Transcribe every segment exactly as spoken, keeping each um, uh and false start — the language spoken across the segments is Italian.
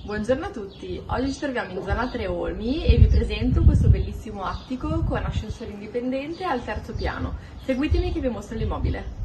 Buongiorno a tutti, oggi ci troviamo in zona Tre Olmi e vi presento questo bellissimo attico con ascensore indipendente al terzo piano. Seguitemi che vi mostro l'immobile.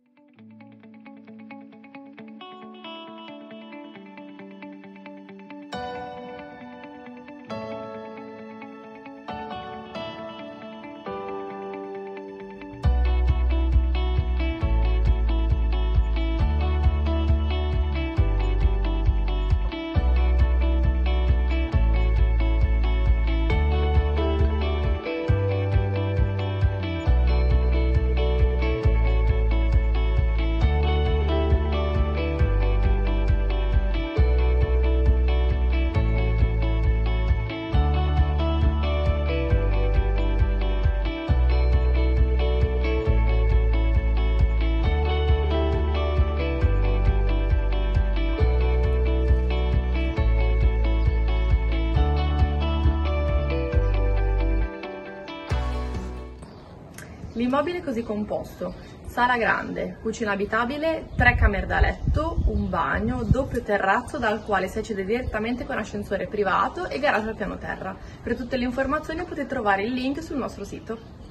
L'immobile è così composto: sala grande, cucina abitabile, tre camere da letto, un bagno, doppio terrazzo dal quale si accede direttamente con ascensore privato e garage al piano terra. Per tutte le informazioni potete trovare il link sul nostro sito.